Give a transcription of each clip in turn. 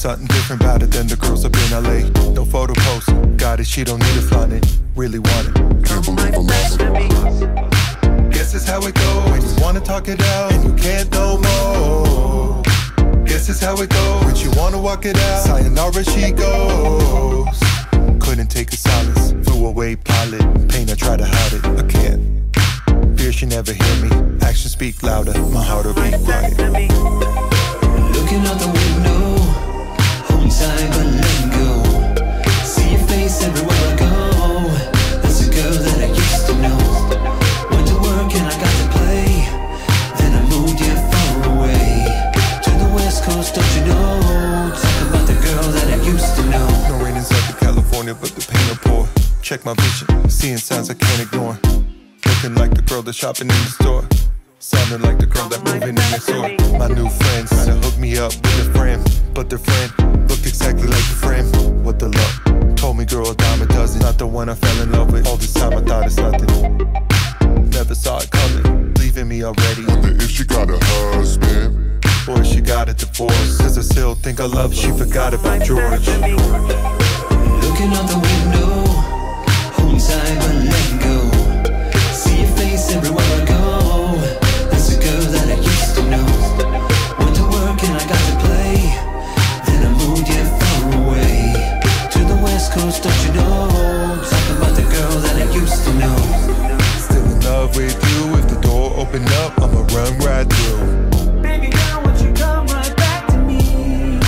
something different about it than the girls up in LA. No photo post, got it, she don't need to flaunt it. Really want it, can't believe I lost it. Guess it's how it goes when you wanna talk it out and you can't no more. Guess it's how it goes when you wanna walk it out. Sayonara she goes. Couldn't take the silence, flew away pilot. Pain, I try to hide it, I can't. Fear she never hear me. Actions speak louder, my heart will be quiet. Looking out the window, hold tight but letting go. See your face everywhere I go. That's a girl that I used to know. Went to work and I got to play. Then I moved yeah far away to the west coast, don't you know? Talk about the girl that I used to know. No rain in Southern California, but the pain will pour. Check my vision, seeing signs I can't ignore. Looking like the girl that's shopping in the store. Sounding like the girl that moving in next door. My new friends trying to hook me up with a friend, but their friend looked exactly like the friend. What the luck? Told me girl a dime a dozen. Not the one I fell in love with. All this time I thought it's nothing. Never saw it coming, leaving me already. Wonder if she got a husband or if she got a divorce. Cause I still think I love her. She forgot about George. Looking out the window, hold tight but letting go. See your face everywhere I go. That's a girl that I used to know. Went to work and I got to play. Then I moved yeah far away to the west coast, don't you know? Talk about the girl that I used to know. Still in love with you. If the door open up, I'ma run right through. Baby girl, won't you come right back to me?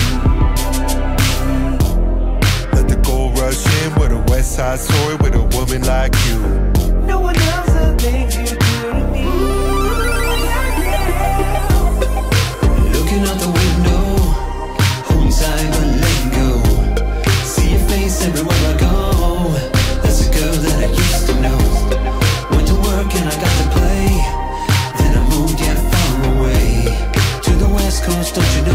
Let the gold rush in with a West Side Story with a woman like you. No one else the things you do to me. Looking out the window, hold tight but letting go. See your face everywhere I go. That's a girl that I used to know. Went to work and I got to play. Then I moved yeah far away to the west coast, don't you know?